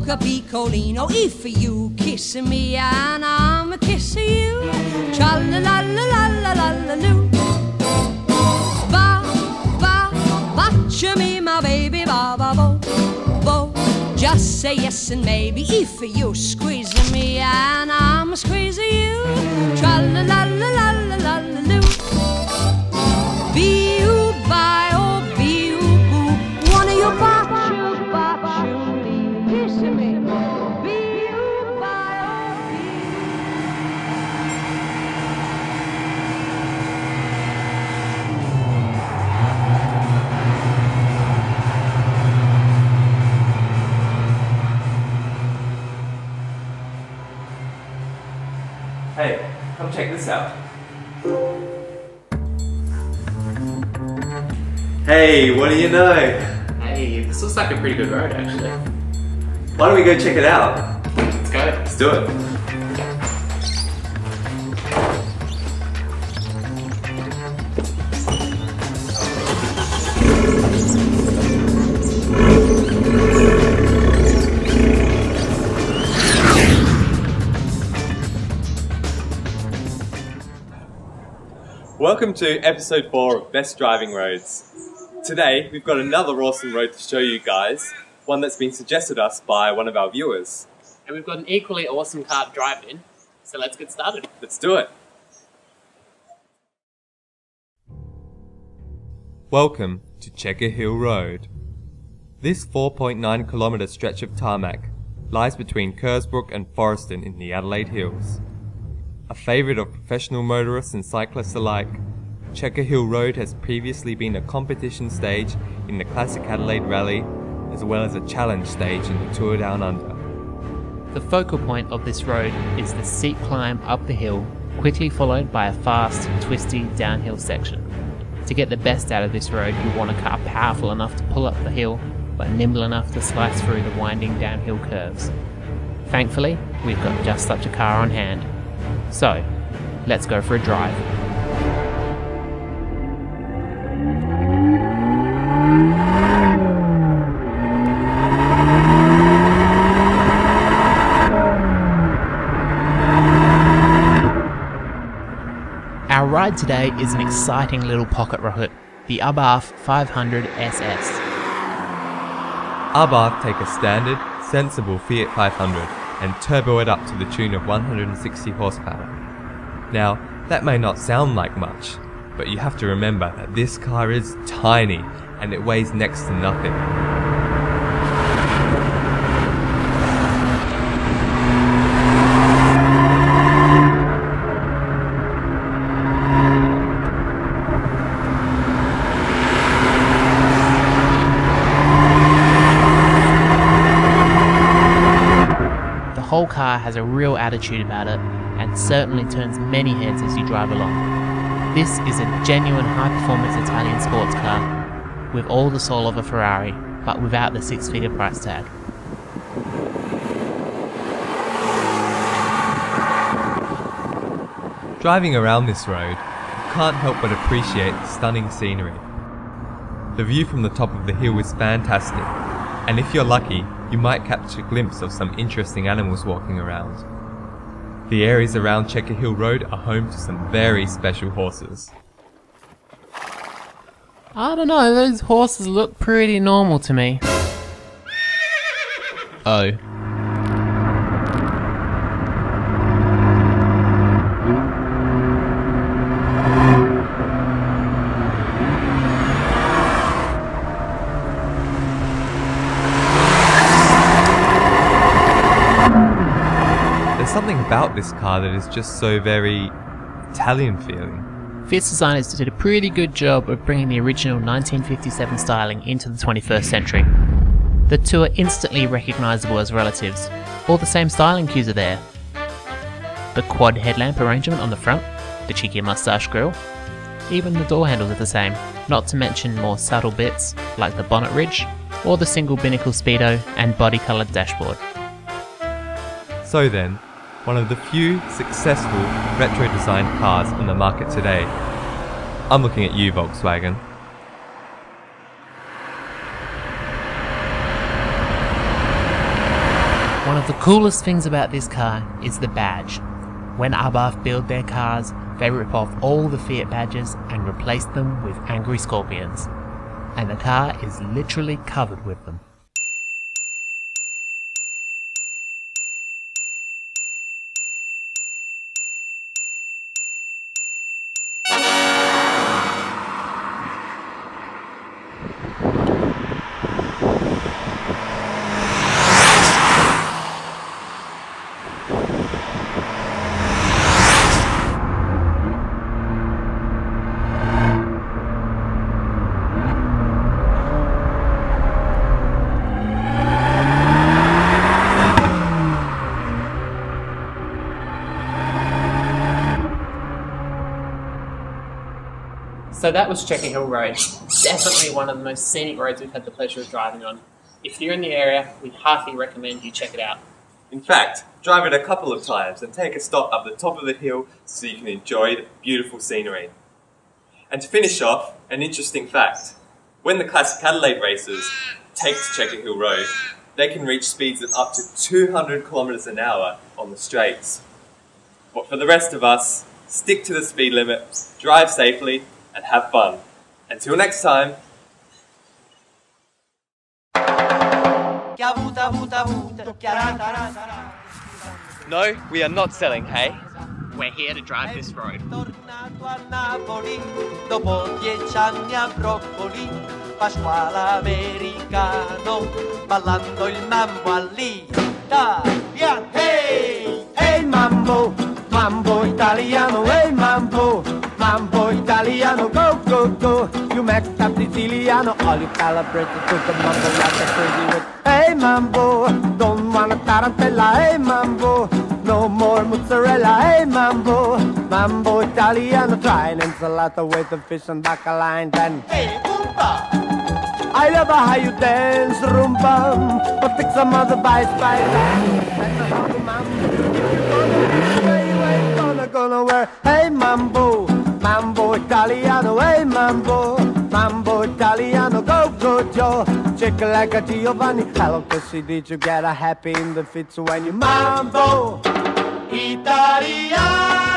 mocha piccolino. If you kiss me and I'm a kissing you, tra la la la la la la la loo. Ba ba baciami my baby, ba ba bo bo. Just say yes and maybe if you squeeze me and I'm a squeezing you, tra la la la la la la la loo. Be you by oh be you boo, one of your bachu me, kiss me. Be you by oh be Hey, come check this out. Hey, what do you know? Hey, this looks like a pretty good road actually. Why don't we go check it out? Let's go. Let's do it. Welcome to episode 4 of Best Driving Roads. Today we've got another awesome road to show you guys, one that's been suggested us by one of our viewers. And we've got an equally awesome car to drive in, so let's get started. Let's do it. Welcome to Checker Hill Road. This 4.9 kilometre stretch of tarmac lies between Kersbrook and Forreston in the Adelaide Hills. A favourite of professional motorists and cyclists alike, Checker Hill Road has previously been a competition stage in the Classic Adelaide Rally, as well as a challenge stage in the Tour Down Under. The focal point of this road is the steep climb up the hill, quickly followed by a fast, twisty downhill section. To get the best out of this road, you want a car powerful enough to pull up the hill, but nimble enough to slice through the winding downhill curves. Thankfully, we've got just such a car on hand. So, let's go for a drive. Our ride today is an exciting little pocket rocket, the Abarth 500 SS. Abarth take a standard, sensible Fiat 500 and turbo it up to the tune of 160 horsepower. Now, that may not sound like much, but you have to remember that this car is tiny and it weighs next to nothing. The whole car has a real attitude about it and certainly turns many heads as you drive along. This is a genuine high-performance Italian sports car with all the soul of a Ferrari, but without the six-figure price tag. Driving around this road, you can't help but appreciate the stunning scenery. The view from the top of the hill is fantastic, and if you're lucky, you might catch a glimpse of some interesting animals walking around. The areas around Checker Hill Road are home to some very special horses. I don't know, those horses look pretty normal to me. Oh. There's something about this car that is just so very Italian feeling. Fiat's designers did a pretty good job of bringing the original 1957 styling into the 21st century. The two are instantly recognisable as relatives. All the same styling cues are there. The quad headlamp arrangement on the front, the cheeky moustache grille, even the door handles are the same, not to mention more subtle bits like the bonnet ridge or the single binnacle speedo and body-coloured dashboard. So then, one of the few successful retro-designed cars on the market today. I'm looking at you, Volkswagen. the coolest things about this car is the badge. When Abarth build their cars, they rip off all the Fiat badges and replace them with angry scorpions. And the car is literally covered with them. So that was Checker Hill Road. Definitely one of the most scenic roads we've had the pleasure of driving on. If you're in the area, we heartily recommend you check it out. In fact, drive it a couple of times and take a stop up the top of the hill so you can enjoy the beautiful scenery. And to finish off, an interesting fact. When the classic Adelaide racers take to Checker Hill Road, they can reach speeds of up to 200 kilometres an hour on the straights. But for the rest of us, stick to the speed limit, drive safely, and have fun. Until next time. No, we are not selling hay. We're here to drive this road. Dopo 10 anni a broccoli, Pasquale americano, ballando il mambo all'Italia. Hey, hey mambo, mambo italiano, hey mambo, mambo italiano, go, go, go. You messed up Siciliano, all you calibrated to the mambo like a crazy with. Hey mambo, don't want a tarantella, hey mambo. No more mozzarella, hey mambo, mambo italiano, try an ensalata with the fish and bacala and then hey oompa, I love how you dance rumba, but take some other bites by the mambo, if you're you ain't gonna wear, hey mambo, mambo italiano, hey mambo, mambo italiano, go, go Joe, chick like a Giovanni, hello Kissy, did you get a happy in the fits when you mambo Italiano?